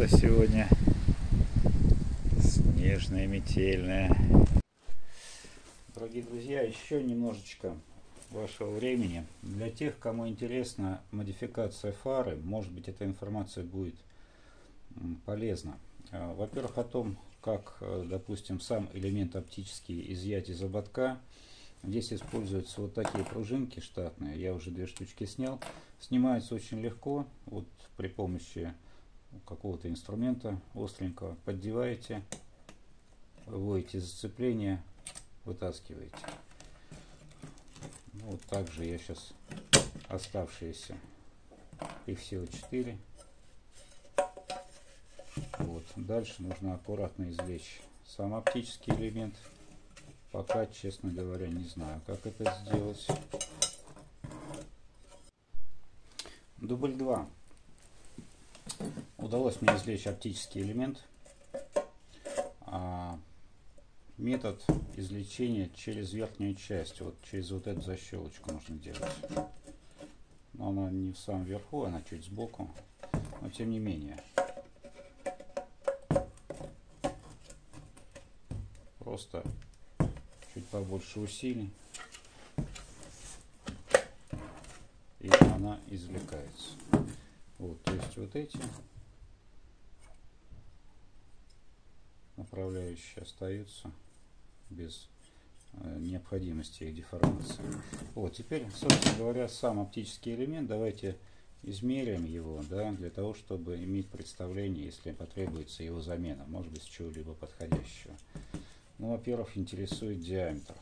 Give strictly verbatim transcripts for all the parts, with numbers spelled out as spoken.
погода сегодня снежная, метельная. Дорогие друзья, еще немножечко вашего времени. Для тех, кому интересна модификация фары, может быть, эта информация будет полезна. Во-первых, о том, как, допустим, сам элемент оптический изъять из ободка. Здесь используются вот такие пружинки штатные. Я уже две штучки снял. Снимается очень легко. Вот при помощи какого-то инструмента остренького поддеваете, выводите зацепление, вытаскиваете. Ну, вот также я сейчас оставшиеся, их всего четыре. Вот. Дальше нужно аккуратно извлечь сам оптический элемент. Пока, честно говоря, не знаю, как это сделать. Дубль два. Удалось мне извлечь оптический элемент. А метод извлечения через верхнюю часть, вот через вот эту защелочку нужно делать. Но она не в самом верху, она чуть сбоку, но тем не менее. Просто чуть побольше усилий, и она извлекается. Вот, то есть вот эти направляющие остаются без э, необходимости их деформации. Вот, теперь, собственно говоря, сам оптический элемент, давайте измерим его, да, для того, чтобы иметь представление, если потребуется его замена, может быть, с чего-либо подходящего. Ну, во-первых, интересует диаметр.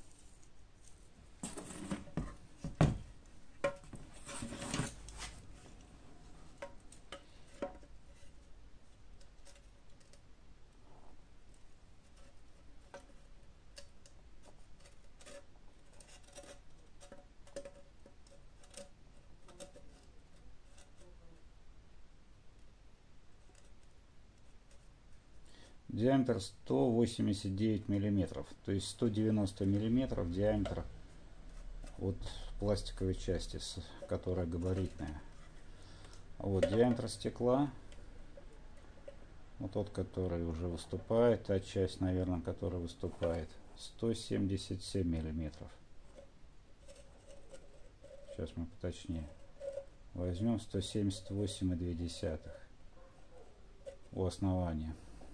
Диаметр сто восемьдесят девять миллиметров, то есть сто девяносто миллиметров диаметр от пластиковой части, которая габаритная. Вот диаметр стекла, вот тот, который уже выступает, та часть, наверное, которая выступает, сто семьдесят семь миллиметров. Сейчас мы поточнее возьмем сто семьдесят восемь и две десятых у основания.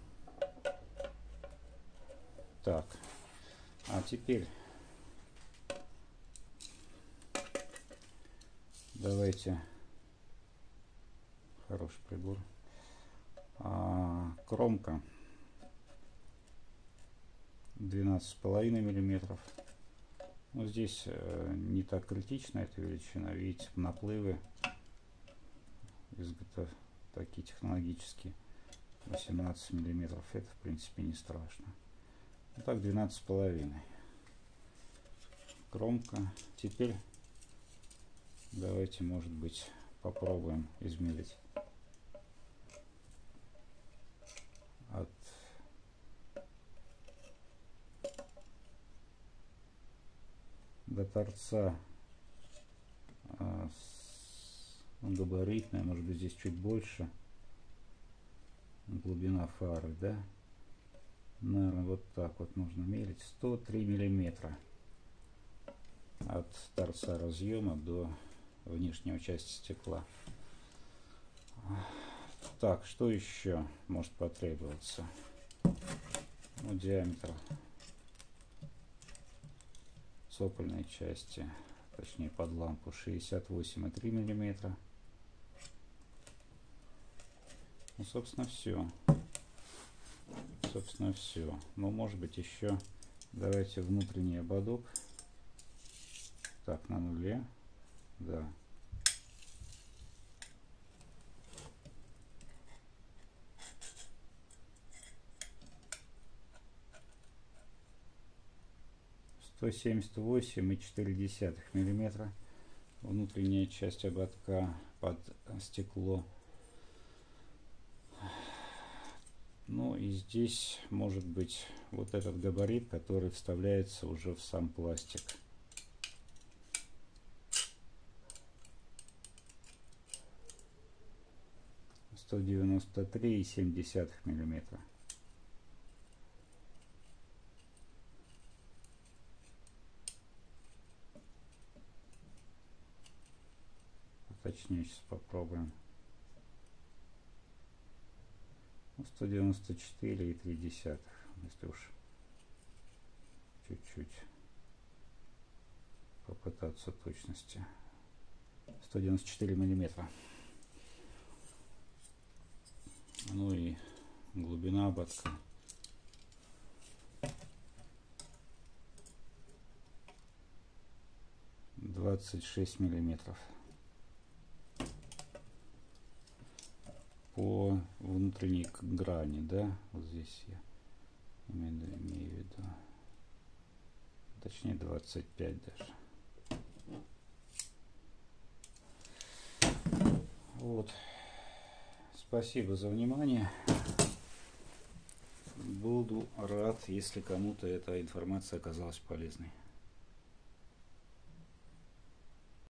Так, а теперь давайте, хороший прибор, а, кромка двенадцать с половиной миллиметров. Ну, здесь э, не так критична эта величина, видите, наплывы изготов такие технологические, восемнадцать миллиметров, это в принципе не страшно. Вот так двенадцать с половиной кромка. Теперь давайте, может быть, попробуем измерить от до торца, а, с, габаритная, может быть, здесь чуть больше глубина фары, да? Наверное, вот так вот нужно мерить. сто три миллиметра от торца разъема до внешней части стекла. Так, что еще может потребоваться? Ну, диаметр цокольной части, точнее под лампу, шестьдесят восемь и три миллиметра. Ну, собственно, все. Собственно, все. Но, может быть, еще давайте внутренний ободок. Так, на нуле. Да. сто семьдесят восемь и четыре десятых миллиметра. Внутренняя часть ободка под стекло. Ну и здесь может быть вот этот габарит, который вставляется уже в сам пластик. сто девяносто три и семь десятых миллиметра. Точнее, сейчас попробуем. сто девяносто четыре и три десятых, если уж чуть-чуть попытаться точности. сто девяносто четыре миллиметра. Ну и глубина ободка двадцать шесть миллиметров. По внутренней грани, да, вот здесь я имею, имею в виду, точнее двадцать пять даже. Вот. Спасибо за внимание. Буду рад, если кому-то эта информация оказалась полезной.